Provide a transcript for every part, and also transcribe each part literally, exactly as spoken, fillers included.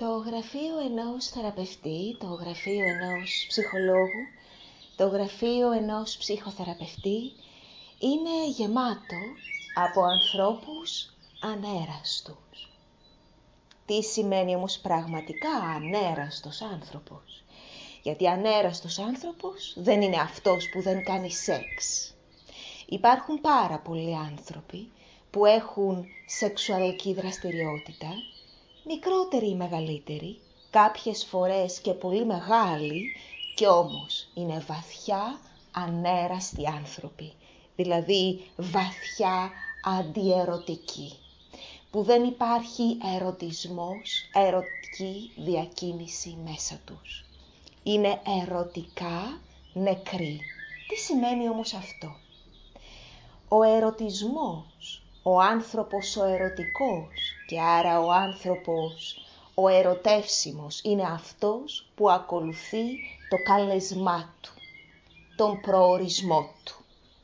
Το γραφείο ενός θεραπευτή, το γραφείο ενός ψυχολόγου, το γραφείο ενός ψυχοθεραπευτή είναι γεμάτο από ανθρώπους ανέραστους. Τι σημαίνει όμως πραγματικά ανέραστος άνθρωπος? Γιατί ανέραστος άνθρωπος δεν είναι αυτός που δεν κάνει σεξ. Υπάρχουν πάρα πολλοί άνθρωποι που έχουν σεξουαλική δραστηριότητα, μικρότερη ή μεγαλύτερη, κάποιες φορές και πολύ μεγάλη, και όμως είναι βαθιά ανέραστοι άνθρωποι, δηλαδή βαθιά αντιερωτικοί, που δεν υπάρχει ερωτισμός, ερωτική διακίνηση μέσα τους. Είναι ερωτικά νεκροί. Τι σημαίνει όμως αυτό? Ο ερωτισμός, ο άνθρωπος ο ερωτικός και άρα ο άνθρωπος ο ερωτεύσιμος είναι αυτός που ακολουθεί το κάλεσμά του, τον προορισμό του.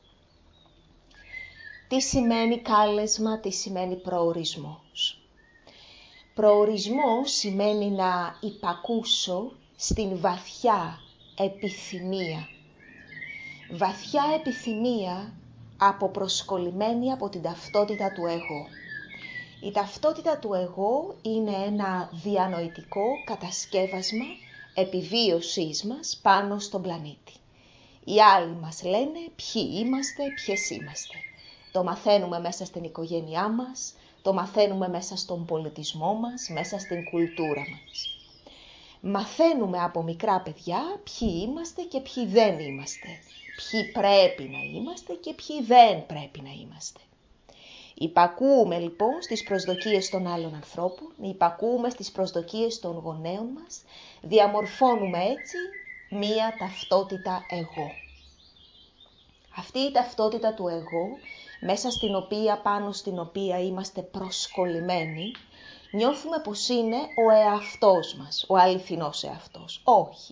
Τι σημαίνει κάλεσμα, τι σημαίνει προορισμός? Προορισμός σημαίνει να υπακούσω στην βαθιά επιθυμία. Βαθιά επιθυμία αποπροσκολλημένη από την ταυτότητα του εγώ. Η ταυτότητα του εγώ είναι ένα διανοητικό κατασκεύασμα επιβίωσής μας πάνω στον πλανήτη. Οι άλλοι μας λένε ποιοι είμαστε, ποιες είμαστε. Το μαθαίνουμε μέσα στην οικογένειά μας, το μαθαίνουμε μέσα στον πολιτισμό μας, μέσα στην κουλτούρα μας. Μαθαίνουμε από μικρά παιδιά ποιοι είμαστε και ποιοι δεν είμαστε. Ποιοι πρέπει να είμαστε και ποιοι δεν πρέπει να είμαστε. Υπακούουμε λοιπόν στις προσδοκίες των άλλων ανθρώπων, υπακούουμε στις προσδοκίες των γονέων μας, διαμορφώνουμε έτσι μία ταυτότητα εγώ. Αυτή η ταυτότητα του εγώ, μέσα στην οποία, πάνω στην οποία είμαστε προσκολλημένοι, νιώθουμε πως είναι ο εαυτός μας, ο αληθινός εαυτός. Όχι.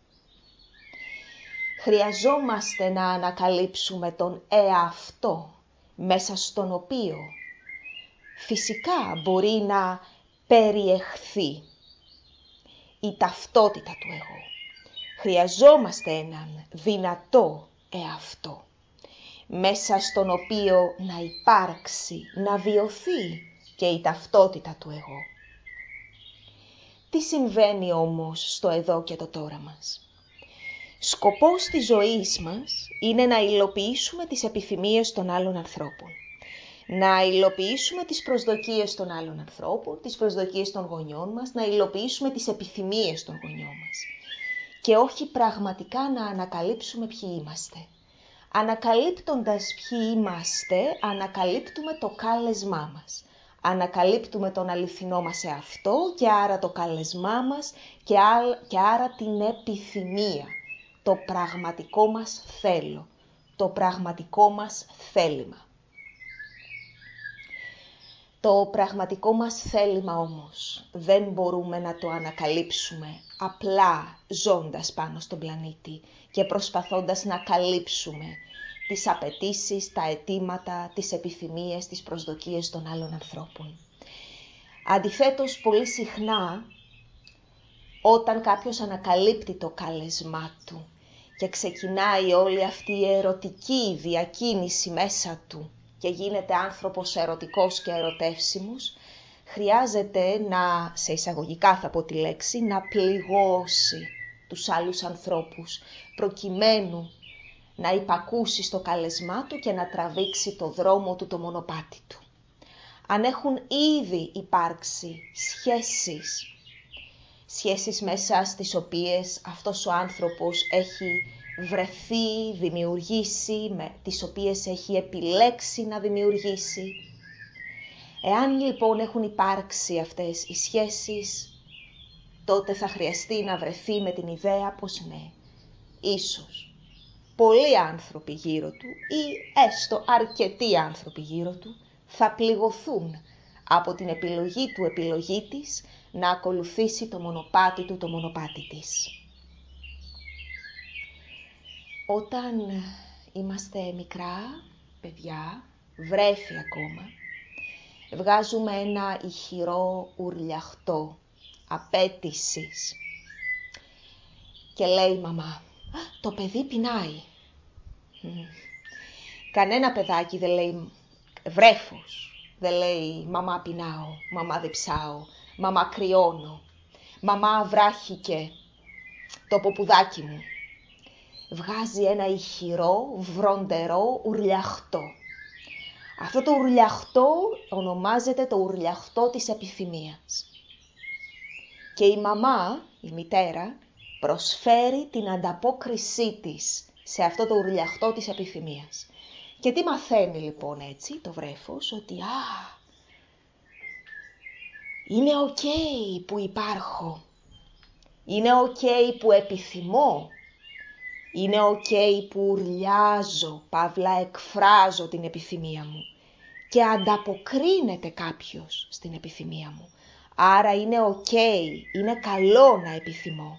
Χρειαζόμαστε να ανακαλύψουμε τον εαυτό, μέσα στον οποίο φυσικά μπορεί να περιεχθεί η ταυτότητα του εγώ. Χρειαζόμαστε έναν δυνατό εαυτό, μέσα στον οποίο να υπάρξει, να βιωθεί και η ταυτότητα του εγώ. Τι συμβαίνει όμως στο εδώ και το τώρα μας? Σκοπός της ζωής μας είναι να υλοποιήσουμε τις επιθυμίες των άλλων ανθρώπων. Να υλοποιήσουμε τις προσδοκίες των άλλων ανθρώπων, τις προσδοκίες των γονιών μας, να υλοποιήσουμε τις επιθυμίες των γονιών μας. Και όχι πραγματικά να ανακαλύψουμε ποιοι είμαστε. Ανακαλύπτοντας ποιοι είμαστε, ανακαλύπτουμε το κάλεσμά μας. Ανακαλύπτουμε τον αληθινό μας εαυτό και άρα το κάλεσμά μας και, α... και άρα την επιθυμία. Το πραγματικό μας θέλω, το πραγματικό μας θέλημα. Το πραγματικό μας θέλημα όμως δεν μπορούμε να το ανακαλύψουμε απλά ζώντας πάνω στον πλανήτη και προσπαθώντας να καλύψουμε τις απαιτήσεις, τα αιτήματα, τις επιθυμίες, τις προσδοκίες των άλλων ανθρώπων. Αντιθέτως, πολύ συχνά, όταν κάποιος ανακαλύπτει το κάλεσμά του και ξεκινάει όλη αυτή η ερωτική διακίνηση μέσα του και γίνεται άνθρωπος ερωτικός και ερωτεύσιμος, χρειάζεται να, σε εισαγωγικά θα πω τη λέξη, να πληγώσει τους άλλους ανθρώπους, προκειμένου να υπακούσει στο κάλεσμά του και να τραβήξει το δρόμο του, το μονοπάτι του. Αν έχουν ήδη υπάρξει σχέσεις, σχέσεις μέσα στις οποίες αυτός ο άνθρωπος έχει βρεθεί, δημιουργήσει, με τις οποίες έχει επιλέξει να δημιουργήσει. Εάν λοιπόν έχουν υπάρξει αυτές οι σχέσεις, τότε θα χρειαστεί να βρεθεί με την ιδέα πως ναι, ίσως πολλοί άνθρωποι γύρω του ή έστω αρκετοί άνθρωποι γύρω του θα πληγωθούν από την επιλογή του, επιλογή της, να ακολουθήσει το μονοπάτι του, το μονοπάτι της. Όταν είμαστε μικρά παιδιά, βρέφη ακόμα, βγάζουμε ένα ηχηρό ουρλιαχτό απέτησης. Και λέει η μαμά, το παιδί πεινάει. Κανένα παιδάκι δεν λέει, βρέφος, δεν λέει μαμά πεινάω, μαμά διψάω, μαμά κρυώνω, μαμά βράχηκε το ποπουδάκι μου. Βγάζει ένα ηχηρό, βροντερό ουρλιαχτό. Αυτό το ουρλιαχτό ονομάζεται το ουρλιαχτό της επιθυμίας. Και η μαμά, η μητέρα, προσφέρει την ανταπόκρισή της σε αυτό το ουρλιαχτό της επιθυμίας. Και τι μαθαίνει λοιπόν έτσι το βρέφος, ότι α, είναι οκ που υπάρχω, είναι οκ που επιθυμώ, είναι οκ που ουρλιάζω, παύλα εκφράζω την επιθυμία μου και ανταποκρίνεται κάποιος στην επιθυμία μου. Άρα είναι οκ, είναι καλό να επιθυμώ.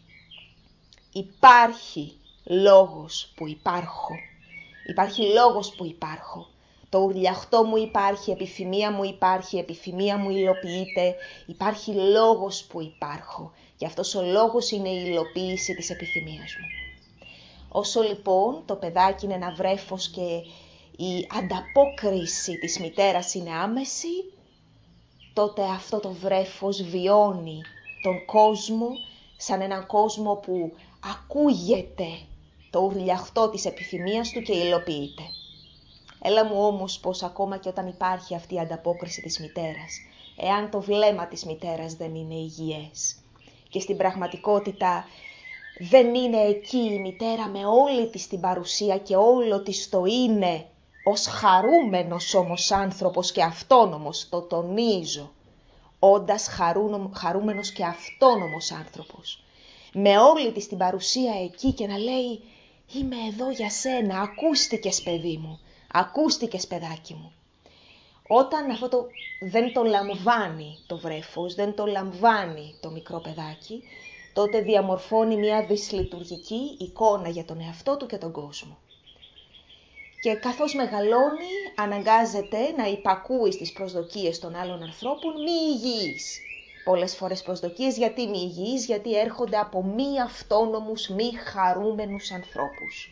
Υπάρχει λόγος που υπάρχω. Υπάρχει λόγος που υπάρχω. Το ουρλιαχτό μου υπάρχει, επιθυμία μου υπάρχει, επιθυμία μου υλοποιείται. Υπάρχει λόγος που υπάρχω. Και αυτός ο λόγος είναι η υλοποίηση της επιθυμίας μου. Όσο λοιπόν το παιδάκι είναι ένα βρέφος και η ανταπόκριση της μητέρας είναι άμεση, τότε αυτό το βρέφος βιώνει τον κόσμο σαν έναν κόσμο που ακούγεται το ουρλιαχτό της επιθυμίας του και υλοποιείται. Έλα μου όμως πως ακόμα και όταν υπάρχει αυτή η ανταπόκριση της μητέρας, εάν το βλέμμα της μητέρας δεν είναι υγιές και στην πραγματικότητα δεν είναι εκεί η μητέρα με όλη της την παρουσία και όλο της το είναι, ως χαρούμενος όμως άνθρωπος και αυτόνομος, το τονίζω, όντας χαρούμενος και αυτόνομος άνθρωπος, με όλη της την παρουσία εκεί και να λέει «Είμαι εδώ για σένα, ακούστηκες παιδί μου, ακούστηκες παιδάκι μου». Όταν αυτό το, δεν το λαμβάνει το βρέφος, δεν το λαμβάνει το μικρό παιδάκι, τότε διαμορφώνει μια δυσλειτουργική εικόνα για τον εαυτό του και τον κόσμο. Και καθώς μεγαλώνει, αναγκάζεται να υπακούει στις προσδοκίες των άλλων ανθρώπων μη υγιείς. Πολλές φορές προσδοκίες γιατί μη υγιείς, γιατί έρχονται από μη αυτόνομους, μη χαρούμενους ανθρώπους.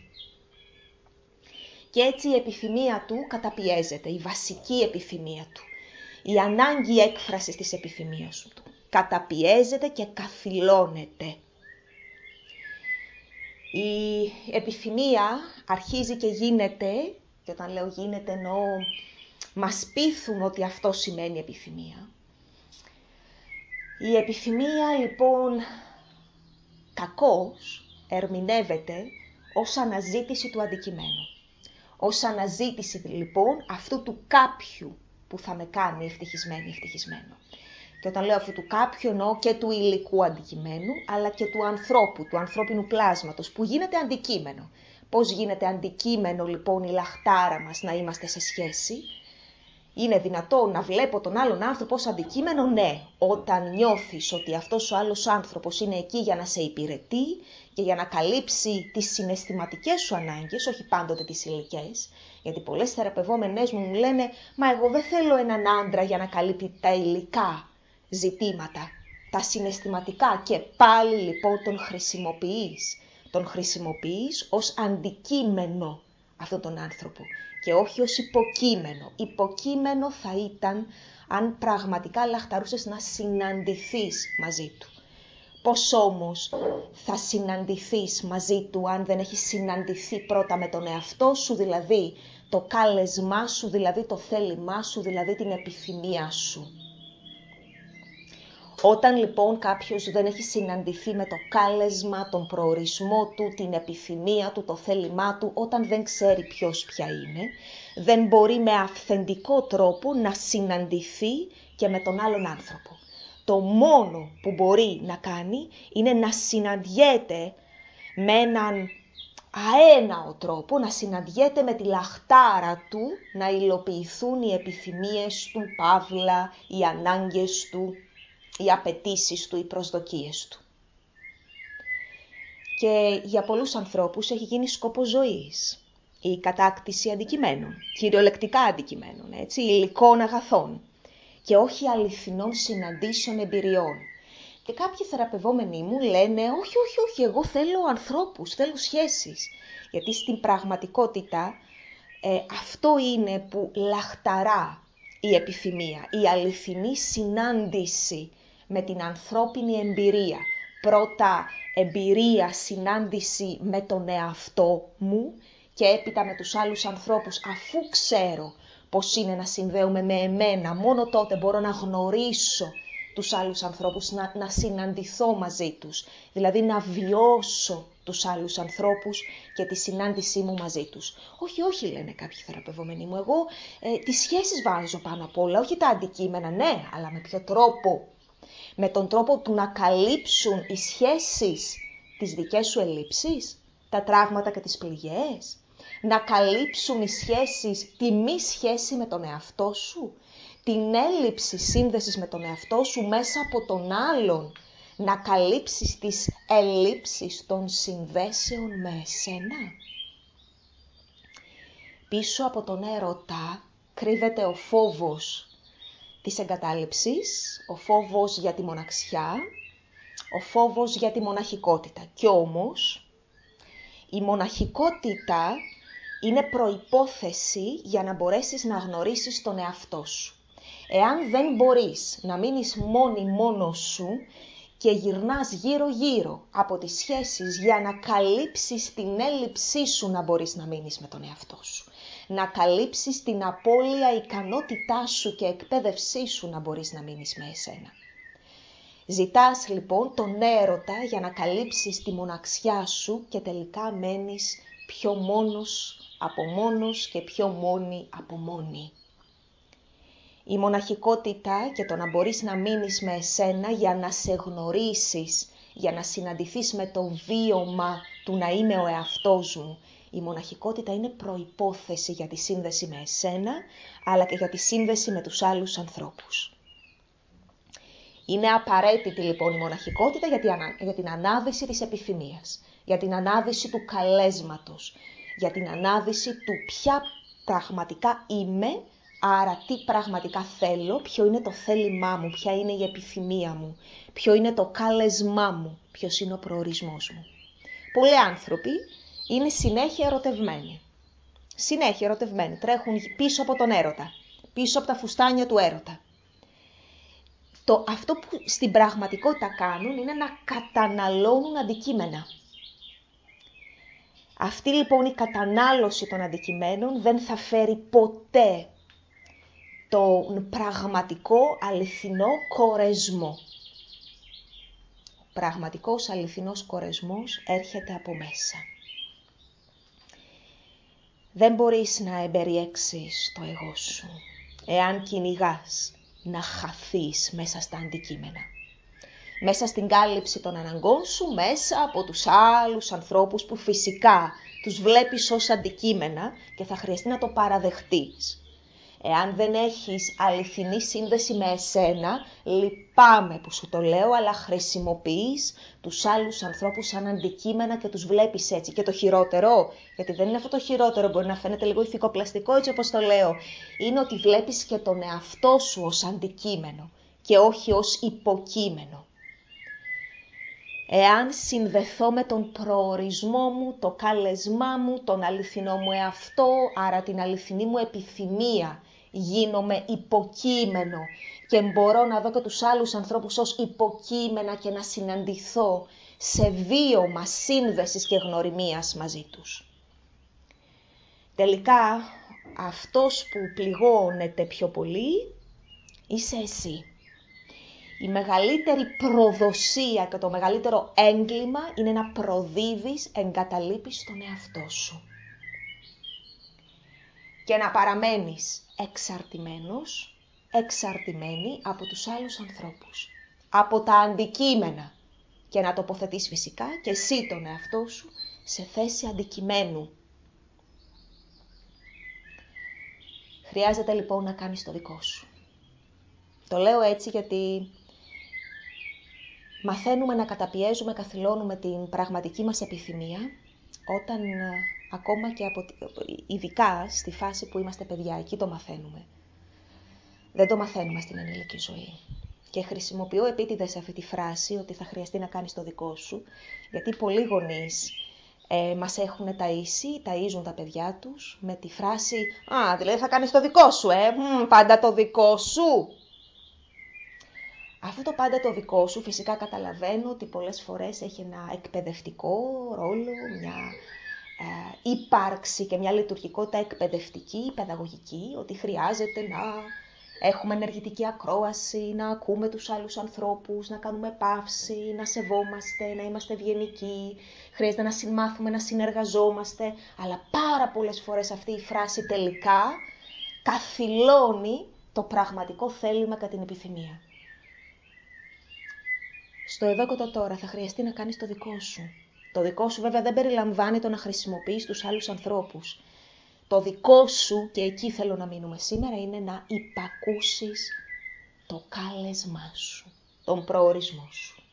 Και έτσι η επιθυμία του καταπιέζεται, η βασική επιθυμία του. Η ανάγκη έκφρασης της επιθυμίας του καταπιέζεται και καθυλώνεται. Η επιθυμία αρχίζει και γίνεται, και όταν λέω γίνεται εννοώ μας πείθουν ότι αυτό σημαίνει επιθυμία. Η επιθυμία λοιπόν κακώς ερμηνεύεται ως αναζήτηση του αντικειμένου. Ως αναζήτηση λοιπόν αυτού του κάποιου που θα με κάνει ευτυχισμένη, ευτυχισμένο. Και όταν λέω αυτού του κάποιου εννοώ και του υλικού αντικειμένου, αλλά και του ανθρώπου, του ανθρώπινου πλάσματος, που γίνεται αντικείμενο. Πώς γίνεται αντικείμενο λοιπόν η λαχτάρα μας να είμαστε σε σχέση? Είναι δυνατόν να βλέπω τον άλλον άνθρωπο ως αντικείμενο? Ναι, όταν νιώθεις ότι αυτός ο άλλος άνθρωπος είναι εκεί για να σε υπηρετεί και για να καλύψει τις συναισθηματικές σου ανάγκες, όχι πάντοτε τις υλικές, γιατί πολλές θεραπευόμενες μου μου λένε «Μα εγώ δεν θέλω έναν άντρα για να καλύπτει τα υλικά ζητήματα, τα συναισθηματικά». Και πάλι λοιπόν τον χρησιμοποιείς. Τον χρησιμοποιείς ως αντικείμενο αυτόν τον άνθρωπο και όχι ως υποκείμενο. Υποκείμενο θα ήταν αν πραγματικά λαχταρούσες να συναντηθείς μαζί του. Πώς όμως θα συναντηθείς μαζί του αν δεν έχεις συναντηθεί πρώτα με τον εαυτό σου, δηλαδή το κάλεσμά σου, δηλαδή το θέλημά σου, δηλαδή την επιθυμία σου. Όταν λοιπόν κάποιος δεν έχει συναντηθεί με το κάλεσμα, τον προορισμό του, την επιθυμία του, το θέλημά του, όταν δεν ξέρει ποιος πια είναι, δεν μπορεί με αυθεντικό τρόπο να συναντηθεί και με τον άλλον άνθρωπο. Το μόνο που μπορεί να κάνει είναι να συναντιέται με έναν αέναο τρόπο, να συναντιέται με τη λαχτάρα του, να υλοποιηθούν οι επιθυμίες του, παύλα, οι ανάγκες του, οι απαιτήσεις του, οι προσδοκίες του. Και για πολλούς ανθρώπους έχει γίνει σκόπος ζωής η κατάκτηση αντικειμένων, κυριολεκτικά αντικειμένων, έτσι, υλικών αγαθών και όχι αληθινών συναντήσεων εμπειριών. Και κάποιοι θεραπευόμενοι μου λένε όχι, όχι, όχι, εγώ θέλω ανθρώπους, θέλω σχέσεις. Γιατί στην πραγματικότητα ε, αυτό είναι που λαχταρά η επιθυμία, η αληθινή συνάντηση με την ανθρώπινη εμπειρία. Πρώτα εμπειρία, συνάντηση με τον εαυτό μου και έπειτα με τους άλλους ανθρώπους, αφού ξέρω πώς είναι να συνδέομαι με εμένα, μόνο τότε μπορώ να γνωρίσω τους άλλους ανθρώπους, να, να συναντηθώ μαζί τους, δηλαδή να βιώσω τους άλλους ανθρώπους και τη συνάντησή μου μαζί τους. Όχι, όχι, λένε κάποιοι θεραπευόμενοι μου, εγώ ε, τις σχέσεις βάζω πάνω απ' όλα, όχι τα αντικείμενα, ναι, αλλά με ποιο τρόπο? Με τον τρόπο του να καλύψουν οι σχέσεις τις δικές σου ελλείψεις, τα τραύματα και τις πληγές, να καλύψουν οι σχέσεις τη μη σχέση με τον εαυτό σου, την έλλειψη σύνδεσης με τον εαυτό σου μέσα από τον άλλον, να καλύψεις τις ελλείψεις των συνδέσεων με εσένα. Πίσω από τον έρωτα κρύβεται ο φόβος της εγκατάλειψης, ο φόβος για τη μοναξιά, ο φόβος για τη μοναχικότητα. Κι όμως, η μοναχικότητα είναι προϋπόθεση για να μπορέσεις να γνωρίσεις τον εαυτό σου. Εάν δεν μπορείς να μείνεις μόνη μόνος σου και γυρνάς γύρω-γύρω από τις σχέσεις για να καλύψεις την έλλειψή σου να μπορείς να μείνεις με τον εαυτό σου, να καλύψεις την απώλεια ικανότητά σου και εκπαίδευσή σου να μπορείς να μείνεις με εσένα. Ζητάς λοιπόν τον έρωτα για να καλύψεις τη μοναξιά σου και τελικά μένεις πιο μόνος από μόνος και πιο μόνη από μόνη. Η μοναχικότητα και το να μπορείς να μείνεις με εσένα για να σε γνωρίσεις, για να συναντηθείς με το βίωμα του να είμαι ο εαυτός μου. Η μοναχικότητα είναι προϋπόθεση για τη σύνδεση με εσένα, αλλά και για τη σύνδεση με τους άλλους ανθρώπους. Είναι απαραίτητη λοιπόν η μοναχικότητα για την, ανα... για την ανάδυση της επιθυμίας, για την ανάδυση του καλέσματος, για την ανάδυση του ποια πραγματικά είμαι, άρα τι πραγματικά θέλω, ποιο είναι το θέλημά μου, ποια είναι η επιθυμία μου, ποιο είναι το κάλεσμά μου, ποιος είναι ο προορισμός μου. Πολλοί άνθρωποι είναι συνέχεια ερωτευμένοι. Συνέχεια ερωτευμένοι, τρέχουν πίσω από τον έρωτα, πίσω από τα φουστάνια του έρωτα. Το, αυτό που στην πραγματικότητα κάνουν είναι να καταναλώνουν αντικείμενα. Αυτή λοιπόν η κατανάλωση των αντικειμένων δεν θα φέρει ποτέ τον πραγματικό αληθινό κορεσμό. Ο πραγματικός αληθινός κορεσμός έρχεται από μέσα. Δεν μπορείς να εμπεριέξεις το εγώ σου, εάν κυνηγάς να χαθείς μέσα στα αντικείμενα. Μέσα στην κάλυψη των αναγκών σου, μέσα από τους άλλους ανθρώπους που φυσικά τους βλέπεις ως αντικείμενα και θα χρειαστεί να το παραδεχτείς. Εάν δεν έχεις αληθινή σύνδεση με εσένα, λυπάμαι που σου το λέω, αλλά χρησιμοποιείς τους άλλους ανθρώπους σαν αντικείμενα και τους βλέπεις έτσι. Και το χειρότερο, γιατί δεν είναι αυτό το χειρότερο, μπορεί να φαίνεται λίγο ηθικοπλαστικό έτσι όπως το λέω, είναι ότι βλέπεις και τον εαυτό σου ως αντικείμενο και όχι ως υποκείμενο. Εάν συνδεθώ με τον προορισμό μου, το κάλεσμά μου, τον αληθινό μου εαυτό, άρα την αληθινή μου επιθυμία, γίνομαι υποκείμενο και μπορώ να δω και τους άλλους ανθρώπους ως υποκείμενα και να συναντηθώ σε βίωμα σύνδεσης και γνωριμίας μαζί τους. Τελικά, αυτός που πληγώνεται πιο πολύ είσαι εσύ. Η μεγαλύτερη προδοσία και το μεγαλύτερο έγκλημα είναι να προδίδεις, εγκαταλείπεις τον εαυτό σου. Και να παραμένεις εξαρτημένος, εξαρτημένη από τους άλλους ανθρώπους. Από τα αντικείμενα. Και να τοποθετείς φυσικά και εσύ τον εαυτό σου σε θέση αντικειμένου. Χρειάζεται λοιπόν να κάνεις το δικό σου. Το λέω έτσι γιατί μαθαίνουμε να καταπιέζουμε, καθυλώνουμε την πραγματική μας επιθυμία, όταν ακόμα και από, ειδικά στη φάση που είμαστε παιδιά, εκεί το μαθαίνουμε. Δεν το μαθαίνουμε στην ενήλικη ζωή. Και χρησιμοποιώ επίτηδες αυτή τη φράση ότι θα χρειαστεί να κάνεις το δικό σου, γιατί πολλοί γονείς ε, μας έχουν ταΐσει, ταΐζουν τα παιδιά τους με τη φράση «Α, δηλαδή θα κάνεις το δικό σου, ε, Μ, πάντα το δικό σου». Αυτό το πάντα το δικό σου φυσικά καταλαβαίνω ότι πολλές φορές έχει ένα εκπαιδευτικό ρόλο, μια ε, ύπαρξη και μια λειτουργικότητα εκπαιδευτική, παιδαγωγική, ότι χρειάζεται να έχουμε ενεργητική ακρόαση, να ακούμε τους άλλους ανθρώπους, να κάνουμε παύση, να σεβόμαστε, να είμαστε ευγενικοί, χρειάζεται να συμμάθουμε, να συνεργαζόμαστε, αλλά πάρα πολλές φορές αυτή η φράση τελικά καθυλώνει το πραγματικό θέλημα κατά την επιθυμία. Στο εδώ και το τώρα θα χρειαστεί να κάνεις το δικό σου. Το δικό σου βέβαια δεν περιλαμβάνει το να χρησιμοποιείς τους άλλους ανθρώπους. Το δικό σου, και εκεί θέλω να μείνουμε σήμερα, είναι να υπακούσεις το κάλεσμά σου, τον προορισμό σου.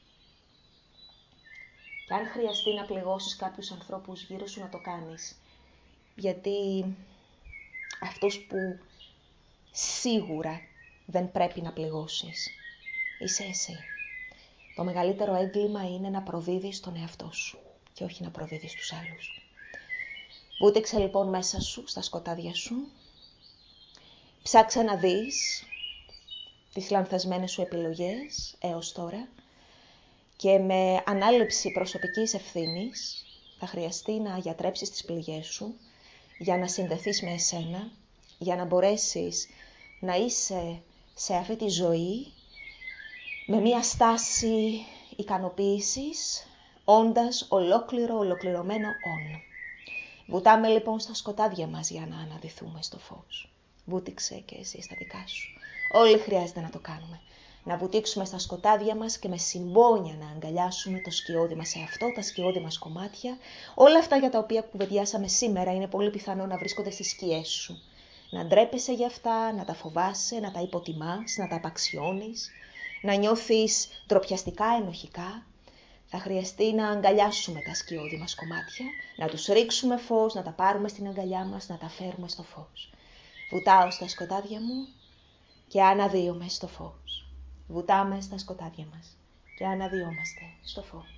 Και αν χρειαστεί να πληγώσεις κάποιους ανθρώπους γύρω σου, να το κάνεις. Γιατί αυτούς που σίγουρα δεν πρέπει να πληγώσεις, είσαι εσύ. Το μεγαλύτερο έγκλημα είναι να προδίδεις τον εαυτό σου και όχι να προδίδεις τους άλλους. Βούτυξε λοιπόν μέσα σου, στα σκοτάδια σου. Ψάξε να δεις τις λανθασμένες σου επιλογές έως τώρα και με ανάληψη προσωπικής ευθύνης θα χρειαστεί να γιατρέψεις τις πληγές σου για να συνδεθείς με εσένα, για να μπορέσεις να είσαι σε αυτή τη ζωή με μία στάση ικανοποίησης, όντας ολόκληρο, ολοκληρωμένο όν. Βουτάμε λοιπόν στα σκοτάδια μας για να αναδυθούμε στο φως. Βούτυξε και εσύ στα δικά σου. Όλοι χρειάζεται να το κάνουμε. Να βουτήξουμε στα σκοτάδια μας και με συμπόνια να αγκαλιάσουμε το σκιώδη μας εαυτό, τα σκιώδη μας κομμάτια. Όλα αυτά για τα οποία κουβεντιάσαμε σήμερα είναι πολύ πιθανό να βρίσκονται στις σκιές σου. Να ντρέπεσαι για αυτά, να τα φοβάσαι, να τα υποτιμάς, να τα απαξιώνεις, να νιώθεις ντροπιαστικά, ενοχικά. Θα χρειαστεί να αγκαλιάσουμε τα σκιώδη μας κομμάτια, να τους ρίξουμε φως, να τα πάρουμε στην αγκαλιά μας, να τα φέρουμε στο φως. Βουτάω στα σκοτάδια μου και αναδύομαι στο φως. Βουτάμε στα σκοτάδια μας και αναδυόμαστε στο φως.